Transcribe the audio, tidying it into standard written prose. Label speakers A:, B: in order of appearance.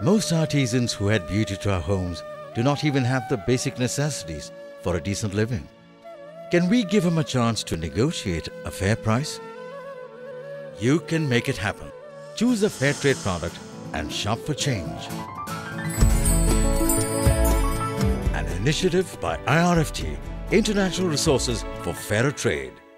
A: Most artisans who add beauty to our homes do not even have the basic necessities for a decent living. Can we give them a chance to negotiate a fair price? You can make it happen. Choose a fair trade product and shop for change. An initiative by IRFT, International Resources for Fairer Trade.